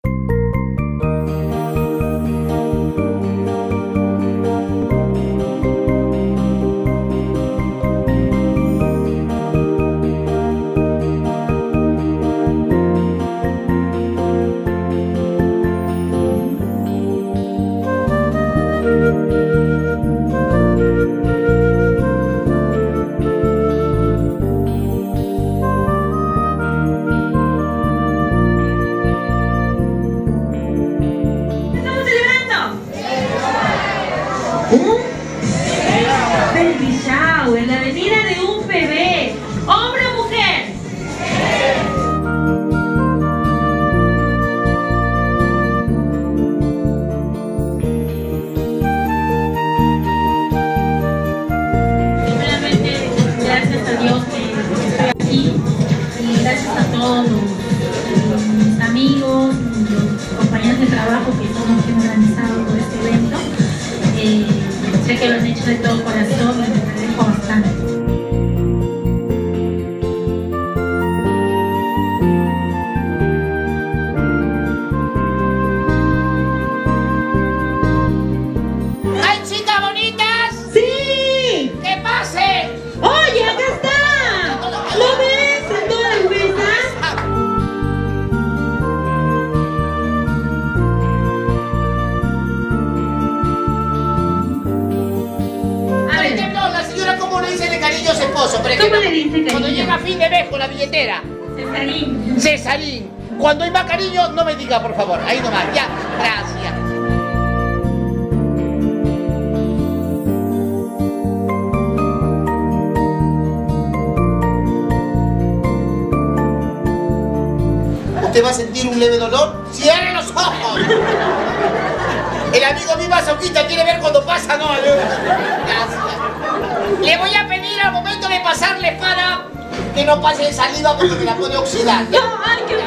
Baby shower, la venida de un bebé, hombre o mujer. Primeramente, gracias a Dios que estoy aquí y gracias a todos mis amigos, los compañeros de trabajo que son los que han organizado todo este evento. Sé que lo han hecho de todo corazón y les agradezco bastante. ¡Hay chicas bonitas! ¡Sí! ¡Que pasen! ¡Oye, acá está! ¿Lo ves en todas las mesas? Por ejemplo, la señora, ¿cómo le dice de cariño a su esposo? Por ejemplo, ¿Cómo le dice cariño? cuando llega a fin de mes con la billetera. Cesarín. Cesarín. Cuando hay más cariño, no me diga, por favor. Ahí nomás. Ya. Gracias. ¿Usted va a sentir un leve dolor? ¡Cierre los ojos! El amigo mi masoquista quiere ver cuando pasa, ¿no? Gracias. Le voy a pedir al momento de pasar la espada que no pase de saliva porque me la puede oxidar. No, ay, qué